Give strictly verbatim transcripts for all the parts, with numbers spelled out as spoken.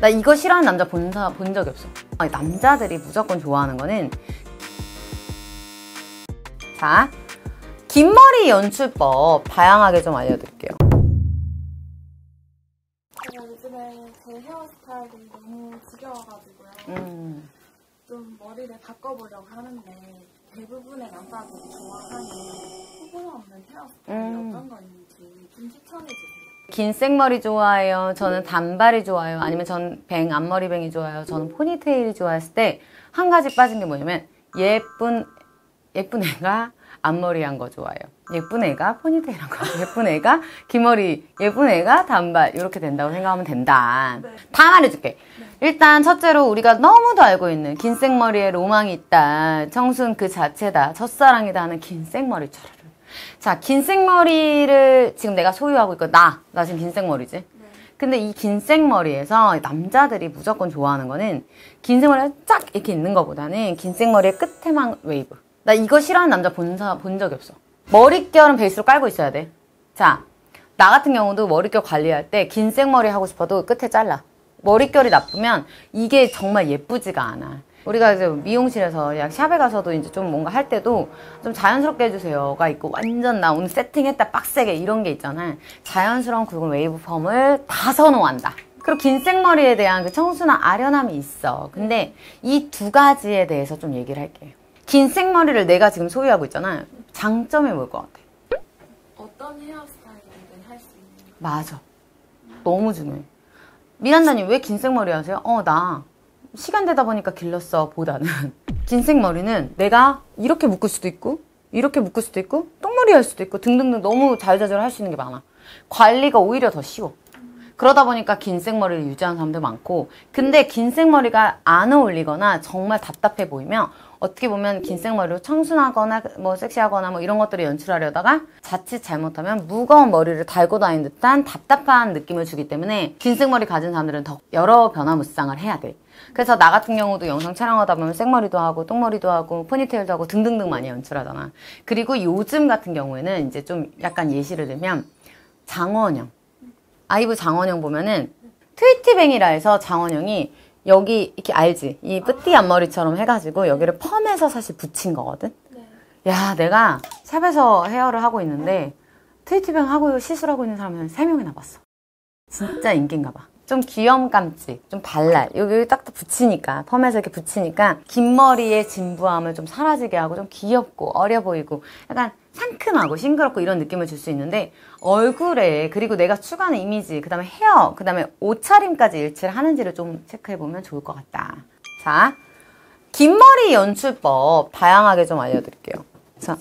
나 이거 싫어하는 남자 본, 사, 본 적이 없어. 아니, 남자들이 무조건 좋아하는 거는 자, 긴 머리 연출법 다양하게 좀 알려드릴게요. 제가 요즘에 제 헤어스타일이 너무 지겨워가지고요. 음. 좀 머리를 바꿔보려고 하는데 대부분의 남자들이 좋아하는 후보 없는 헤어스타일이 음. 어떤 거 있는지 좀 추천해주세요. 긴 생머리 좋아해요? 저는 단발이 좋아요? 아니면 전 뱅, 앞머리뱅이 좋아요? 저는 포니테일이 좋아했을 때 한 가지 빠진 게 뭐냐면 예쁜 예쁜 애가 앞머리 한 거 좋아해요. 예쁜 애가 포니테일 한 거, 예쁜 애가 긴 머리, 예쁜 애가 단발 이렇게 된다고 생각하면 된다. 네. 다 말해줄게. 네. 일단 첫째로 우리가 너무도 알고 있는 긴 생머리에 로망이 있다. 청순 그 자체다. 첫사랑이다 하는 긴 생머리 차례를. 자, 긴 생머리를 지금 내가 소유하고 있고 나, 나 지금 긴 생머리지. 네. 근데 이 긴 생머리에서 남자들이 무조건 좋아하는 거는 긴 생머리가 쫙 이렇게 있는 것보다는 긴 생머리의 끝에만 웨이브. 나 이거 싫어하는 남자 본, 사, 본 적이 없어. 머릿결은 베이스로 깔고 있어야 돼. 자, 나 같은 경우도 머릿결 관리할 때 긴 생머리 하고 싶어도 끝에 잘라. 머릿결이 나쁘면 이게 정말 예쁘지가 않아. 우리가 이제 미용실에서 약 샵에 가서도 이제 좀 뭔가 할 때도 좀 자연스럽게 해주세요가 있고 완전 나 오늘 세팅했다 빡세게 이런 게 있잖아. 자연스러운 굵은 웨이브 펌을 다 선호한다. 그리고 긴 생머리에 대한 그 청순한 아련함이 있어. 근데 이 두 가지에 대해서 좀 얘기를 할게요. 긴 생머리를 내가 지금 소유하고 있잖아. 장점이 뭘 것 같아? 어떤 헤어스타일이든 할 수 있는. 맞아. 너무 중요해. 미란다님 왜 긴 생머리 하세요? 어, 나 시간 되다 보니까 길렀어 보다는 긴 생머리는 내가 이렇게 묶을 수도 있고 이렇게 묶을 수도 있고 똥머리 할 수도 있고 등등등 너무 자유자재로 할 수 있는 게 많아. 관리가 오히려 더 쉬워. 그러다 보니까 긴 생머리를 유지하는 사람도 많고, 근데 긴 생머리가 안 어울리거나 정말 답답해 보이면 어떻게 보면 긴 생머리로 청순하거나 뭐 섹시하거나 뭐 이런 것들을 연출하려다가 자칫 잘못하면 무거운 머리를 달고 다니는 듯한 답답한 느낌을 주기 때문에 긴 생머리 가진 사람들은 더 여러 변화무쌍을 해야 돼. 그래서 나 같은 경우도 영상 촬영하다 보면 생머리도 하고 똥머리도 하고 포니테일도 하고 등등등 많이 연출하잖아. 그리고 요즘 같은 경우에는 이제 좀 약간 예시를 들면 장원영, 아이브 장원영 보면은 트위티뱅이라 해서 장원영이 여기 이렇게 알지? 이 뿌띠 앞머리처럼 해가지고 여기를 펌해서 사실 붙인 거거든? 네. 야, 내가 샵에서 헤어를 하고 있는데 트위티뱅 하고 시술하고 있는 사람은 세 명이나 봤어. 진짜 인기인가 봐. 좀 귀염감지, 좀 발랄. 여기 딱 붙이니까, 펌에서 이렇게 붙이니까 긴 머리의 진부함을 좀 사라지게 하고 좀 귀엽고 어려 보이고 약간 상큼하고 싱그럽고 이런 느낌을 줄 수 있는데 얼굴에 그리고 내가 추구하는 이미지, 그 다음에 헤어, 그 다음에 옷차림까지 일치를 하는지를 좀 체크해보면 좋을 것 같다. 자, 긴 머리 연출법 다양하게 좀 알려드릴게요. 자,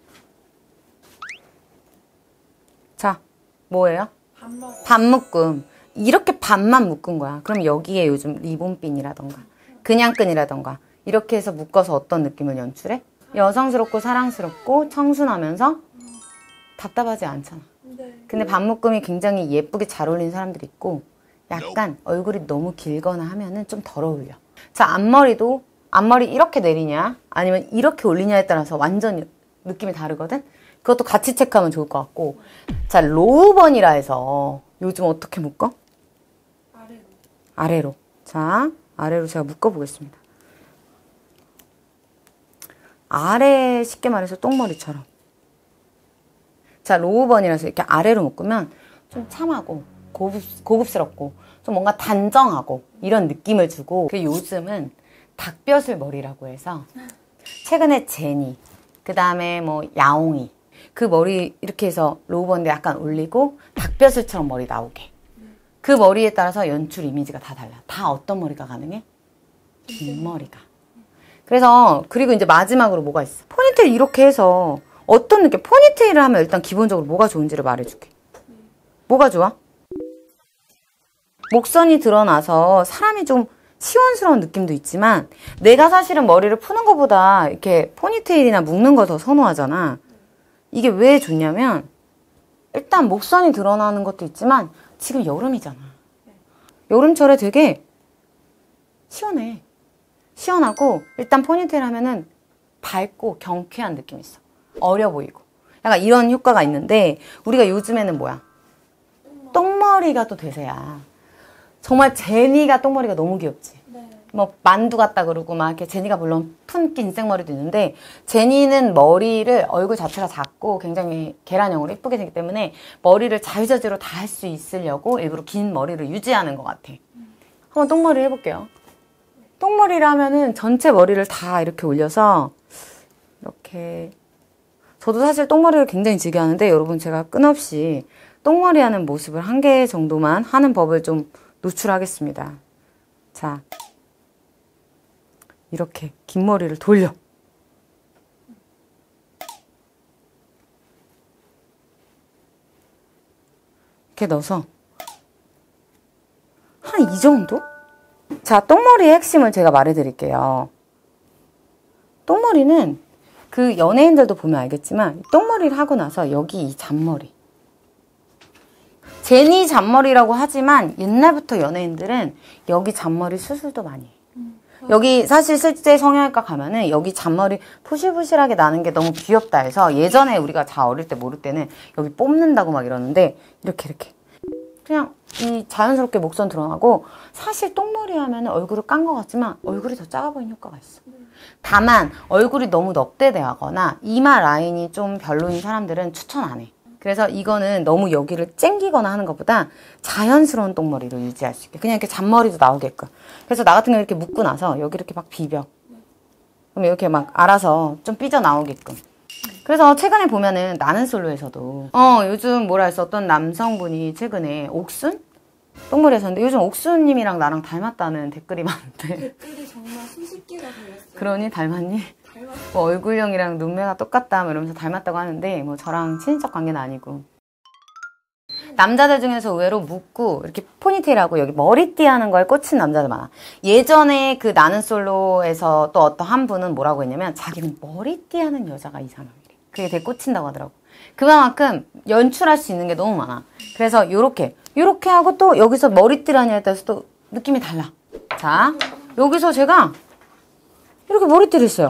자 뭐예요? 반묶음. 이렇게 반만 묶은 거야. 그럼 여기에 요즘 리본핀이라던가 그냥 끈이라던가 이렇게 해서 묶어서 어떤 느낌을 연출해? 여성스럽고 사랑스럽고 청순하면서 답답하지 않잖아. 근데 반묶음이 굉장히 예쁘게 잘 어울리는 사람들이 있고 약간 얼굴이 너무 길거나 하면은 좀 덜 어울려. 자, 앞머리도 앞머리 이렇게 내리냐 아니면 이렇게 올리냐에 따라서 완전 느낌이 다르거든? 그것도 같이 체크하면 좋을 것 같고. 자, 로우번이라 해서 요즘 어떻게 묶어? 아래로. 아래로. 자, 아래로 제가 묶어보겠습니다. 아래, 쉽게 말해서 똥머리처럼. 자, 로우번이라서 이렇게 아래로 묶으면 좀 참하고 고급, 고급스럽고 좀 뭔가 단정하고 이런 느낌을 주고. 그 요즘은 닭벼슬 머리라고 해서 최근에 제니, 그 다음에 뭐 야옹이, 그 머리 이렇게 해서 로우번인데 약간 올리고 닭벼슬처럼 머리 나오게. 그 머리에 따라서 연출 이미지가 다 달라. 다 어떤 머리가 가능해? 긴 머리가. 그래서 그리고 이제 마지막으로 뭐가 있어? 포니테일 이렇게 해서 어떤 느낌? 포니테일을 하면 일단 기본적으로 뭐가 좋은지를 말해줄게. 뭐가 좋아? 목선이 드러나서 사람이 좀 시원스러운 느낌도 있지만 내가 사실은 머리를 푸는 것보다 이렇게 포니테일이나 묶는 걸 더 선호하잖아. 이게 왜 좋냐면 일단 목선이 드러나는 것도 있지만 지금 여름이잖아. 여름철에 되게 시원해. 시원하고 일단 포니테일 하면은 밝고 경쾌한 느낌이 있어. 어려 보이고. 약간 이런 효과가 있는데 우리가 요즘에는 뭐야? 똥머리가 또 대세야. 정말 제니가 똥머리가 너무 귀엽지. 네. 뭐 만두 같다 그러고 막 이렇게 제니가 물론 푼 긴생머리도 있는데 제니는 머리를 얼굴 자체가 작고 굉장히 계란형으로 예쁘게 생겼기 때문에 머리를 자유자재로 다 할 수 있으려고 일부러 긴 머리를 유지하는 것 같아. 한번 똥머리 해볼게요. 똥머리를 하면은 전체 머리를 다 이렇게 올려서 이렇게 저도 사실 똥머리를 굉장히 즐겨하는데 여러분 제가 끊없이 똥머리 하는 모습을 한 개 정도만 하는 법을 좀 노출하겠습니다. 자, 이렇게 긴 머리를 돌려. 이렇게 넣어서 한 이 정도? 자, 똥머리의 핵심을 제가 말해드릴게요. 똥머리는 그 연예인들도 보면 알겠지만 똥머리를 하고 나서 여기 이 잔머리 제니 잔머리라고 하지만 옛날부터 연예인들은 여기 잔머리 수술도 많이 해. 음. 여기 사실 실제 성형외과 가면은 여기 잔머리 푸실푸실하게 나는 게 너무 귀엽다 해서 예전에 우리가 자 어릴 때 모를 때는 여기 뽑는다고 막 이러는데 이렇게 이렇게 그냥 이 자연스럽게 목선 드러나고 사실 똥머리 하면 얼굴을 깐 것 같지만 얼굴이 더 작아 보이는 효과가 있어. 다만 얼굴이 너무 넙대대하거나 이마 라인이 좀 별로인 사람들은 추천 안 해. 그래서 이거는 너무 여기를 쨍기거나 하는 것보다 자연스러운 똥머리로 유지할 수 있게 그냥 이렇게 잔머리도 나오게끔. 그래서 나 같은 경우 이렇게 묶고 나서 여기 이렇게 막 비벼. 그럼 이렇게 막 알아서 좀 삐져나오게끔. 그래서 최근에 보면은 나는 솔로에서도 어 요즘 뭐라 했어 어떤 남성분이 최근에 옥순? 똥머리 하셨는데 요즘 옥순님이랑 나랑 닮았다는 댓글이 많은데 댓글이 정말 수십 개가 달렸어요. 그러니 닮았니? 닮았어요. 뭐 얼굴형이랑 눈매가 똑같다 뭐 이러면서 닮았다고 하는데 뭐 저랑 친인척 관계는 아니고 남자들 중에서 의외로 묶고 이렇게 포니테일하고 여기 머리띠 하는 거에 꽂힌 남자들 많아. 예전에 그 나는 솔로에서 또 어떤 한 분은 뭐라고 했냐면 자기는 머리띠 하는 여자가 이상형이래. 그게 되게 꽂힌다고 하더라고. 그만큼 연출할 수 있는 게 너무 많아. 그래서 요렇게 요렇게 하고 또 여기서 머리띠라냐에 따라서 또 느낌이 달라. 자, 여기서 제가 이렇게 머리띠를 했어요.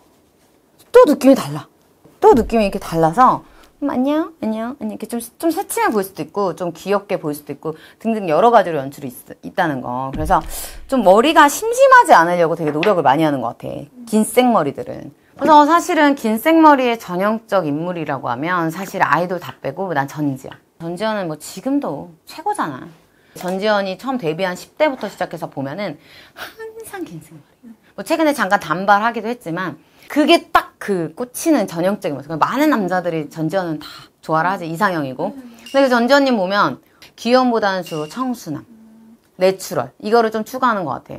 또 느낌이 달라. 또 느낌이 이렇게 달라서 음, 안녕, 안녕, 안녕. 이렇게 좀, 좀 새침해 보일 수도 있고, 좀 귀엽게 보일 수도 있고, 등등 여러 가지로 연출이 있, 있다는 거. 그래서 좀 머리가 심심하지 않으려고 되게 노력을 많이 하는 것 같아. 긴 생머리들은. 그래서 사실은 긴 생머리의 전형적 인물이라고 하면 사실 아이돌 다 빼고 난 전지현. 전지현은 뭐 지금도 최고잖아. 전지현이 처음 데뷔한 십 대부터 시작해서 보면은 항상 긴 생머리. 뭐 최근에 잠깐 단발하기도 했지만 그게 딱 그 꽂히는 전형적인 모습. 많은 남자들이 전지현은 다 좋아를 하지. 이상형이고. 근데 그 전지현님 보면 귀여움보다는 주로 청순함, 내추럴 이거를 좀 추구하는 것 같아.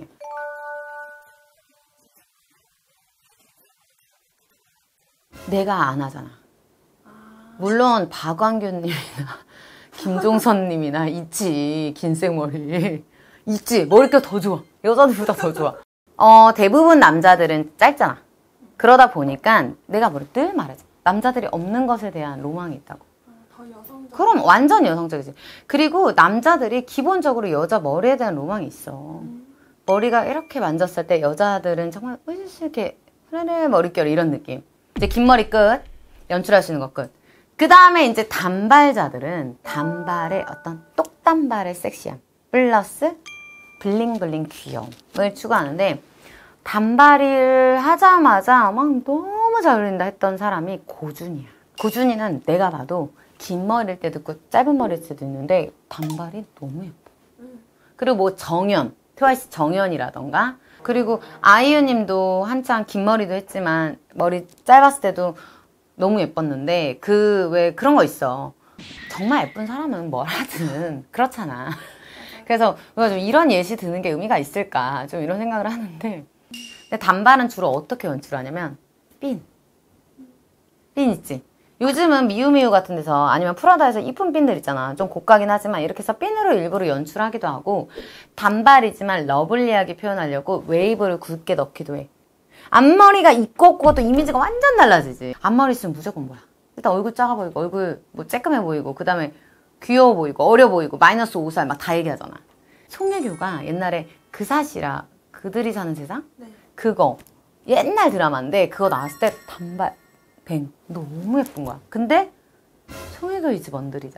내가 안 하잖아. 물론 박완규님이나 김종선님이나 있지. 긴 생머리 있지. 머리가 더 좋아. 여자들보다 더 좋아. 어 대부분 남자들은 짧잖아. 그러다 보니까 내가 뭐를 늘 말하지. 남자들이 없는 것에 대한 로망이 있다고. 더 여성적. 그럼 완전 여성적이지. 그리고 남자들이 기본적으로 여자 머리에 대한 로망이 있어. 음. 머리가 이렇게 만졌을 때 여자들은 정말 이렇게 흐르르 머릿결 이런 느낌. 이제 긴 머리 끝. 연출할 수 있는 거 끝. 그 다음에 이제 단발자들은 단발의 어떤 똑단발의 섹시함 플러스 블링블링 귀여움을 추구하는데 단발을 하자마자 막 너무 잘 어울린다 했던 사람이 고준이야. 고준이는 내가 봐도 긴 머리일 때도 있고 짧은 머리일 때도 있는데 단발이 너무 예뻐. 그리고 뭐 정연, 트와이스 정연이라던가 그리고 아이유 님도 한창 긴 머리도 했지만 머리 짧았을 때도 너무 예뻤는데 그 왜 그런 거 있어. 정말 예쁜 사람은 뭘 하든 그렇잖아. 그래서 좀 이런 예시 드는 게 의미가 있을까 좀 이런 생각을 하는데 근데 단발은 주로 어떻게 연출하냐면 핀. 핀 있지. 요즘은 미우미우 같은 데서 아니면 프라다에서 이쁜 핀들 있잖아. 좀 고가긴 하지만 이렇게 해서 핀으로 일부러 연출하기도 하고 단발이지만 러블리하게 표현하려고 웨이브를 굵게 넣기도 해. 앞머리가 있고 없고도 이미지가 완전 달라지지. 앞머리 있으면 무조건 뭐야. 일단 얼굴 작아 보이고 얼굴 뭐 쬐끔해 보이고 그 다음에 귀여워 보이고 어려 보이고 마이너스 오 살 막 다 얘기하잖아. 송혜교가 옛날에 그 사시라 그들이 사는 세상? 네. 그거 옛날 드라마인데 그거 나왔을 때 단발 뱅 너무 예쁜 거야. 근데 송혜교 이 집 언들이잖아.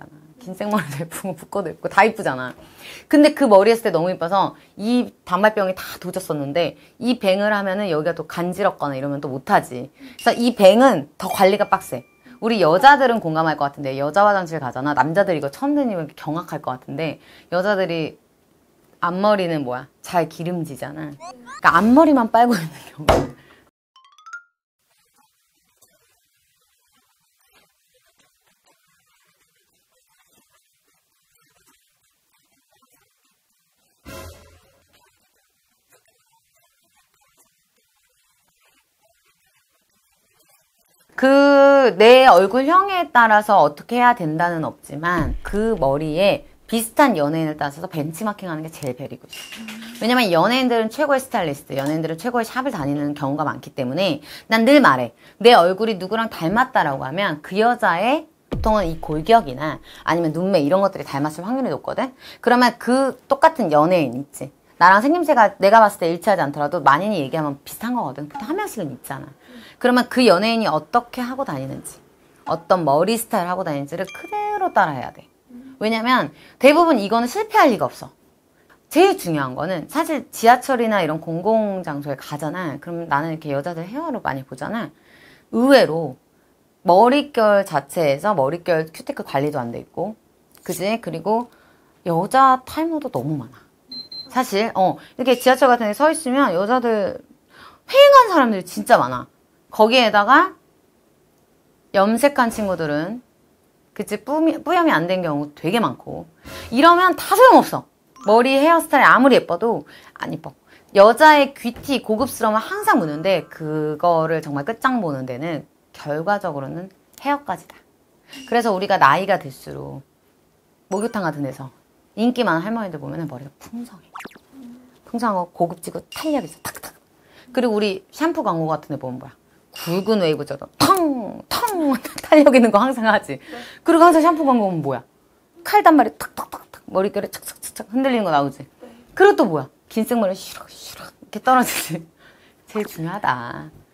긴 생머리도 예쁘고 붓고도 예쁘고 다 이쁘잖아. 근데 그 머리 했을 때 너무 이뻐서 이 단발병이 다 도졌었는데 이 뱅을 하면은 여기가 또 간지럽거나 이러면 또 못하지. 그래서 이 뱅은 더 관리가 빡세. 우리 여자들은 공감할 것 같은데 여자 화장실 가잖아. 남자들 이거 처음 들으면 경악할 것 같은데 여자들이 앞머리는 뭐야? 잘 기름지잖아. 그러니까 앞머리만 빨고 있는 경우. 그 내 얼굴형에 따라서 어떻게 해야 된다는 없지만 그 머리에 비슷한 연예인을 따라서 벤치마킹하는 게 제일 베리굿. 왜냐면 연예인들은 최고의 스타일리스트, 연예인들은 최고의 샵을 다니는 경우가 많기 때문에 난 늘 말해. 내 얼굴이 누구랑 닮았다라고 하면 그 여자의 보통은 이 골격이나 아니면 눈매 이런 것들이 닮았을 확률이 높거든. 그러면 그 똑같은 연예인 있지. 나랑 생김새가 내가 봤을 때 일치하지 않더라도 만인이 얘기하면 비슷한 거거든. 보통 한 명씩은 있잖아. 그러면 그 연예인이 어떻게 하고 다니는지, 어떤 머리 스타일 하고 다니는지를 그대로 따라해야 돼. 왜냐면 대부분 이거는 실패할 리가 없어. 제일 중요한 거는 사실 지하철이나 이런 공공장소에 가잖아. 그럼 나는 이렇게 여자들 헤어를 많이 보잖아. 의외로 머릿결 자체에서 머릿결 큐티클 관리도 안 돼 있고, 그지? 그리고 여자 탈모도 너무 많아. 사실 어 이렇게 지하철 같은 데 서 있으면 여자들 휑한 사람들이 진짜 많아. 거기에다가 염색한 친구들은 그치 뿌미, 뿌염이 안 된 경우 되게 많고 이러면 다 소용없어. 머리 헤어스타일이 아무리 예뻐도 안 예뻐. 여자의 귀티 고급스러움은 항상 묻는데 그거를 정말 끝장 보는 데는 결과적으로는 헤어까지다. 그래서 우리가 나이가 들수록 목욕탕 같은 데서 인기 많은 할머니들 보면 머리가 풍성해. 풍성하고 고급지고 탄력 있어. 탁탁. 그리고 우리 샴푸 광고 같은 데 보면 뭐야? 굵은 웨이브져도 텅! 텅! 탄력 있는 거 항상 하지. 네. 그리고 항상 샴푸 광고 보면 뭐야? 칼단말이 탁탁탁탁 머릿결에 착착착착 흔들리는 거 나오지. 네. 그리고 또 뭐야? 긴 생머리 슈럭 슈럭 이렇게 떨어지지. 제일 중요하다.